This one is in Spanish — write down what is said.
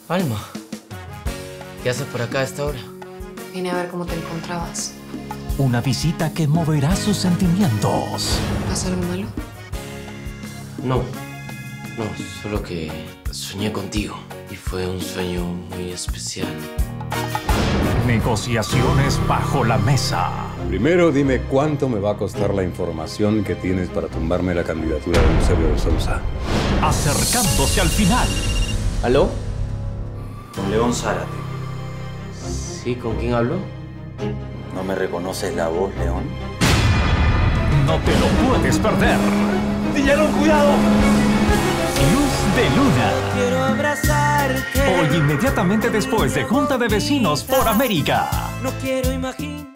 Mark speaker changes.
Speaker 1: Alma, ¿qué haces por acá a esta hora?
Speaker 2: Vine a ver cómo te encontrabas.
Speaker 3: Una visita que moverá sus sentimientos.
Speaker 2: ¿Pasa algo malo?
Speaker 1: No, solo que soñé contigo y fue un sueño muy especial.
Speaker 3: Negociaciones bajo la mesa.
Speaker 4: Primero dime cuánto me va a costar la información que tienes para tumbarme la candidatura de Eusebio de Sousa.
Speaker 3: Acercándose al final.
Speaker 1: ¿Aló?
Speaker 5: Con León Zárate.
Speaker 1: ¿Sí? ¿Con quién hablo?
Speaker 5: ¿No me reconoces la voz, León?
Speaker 3: No te lo puedes perder.
Speaker 5: ¡Dillero, cuidado!
Speaker 3: Luz de Luna.
Speaker 6: Quiero abrazarte.
Speaker 3: Hoy inmediatamente después de Junta de Vecinos por América.
Speaker 6: No quiero imaginar.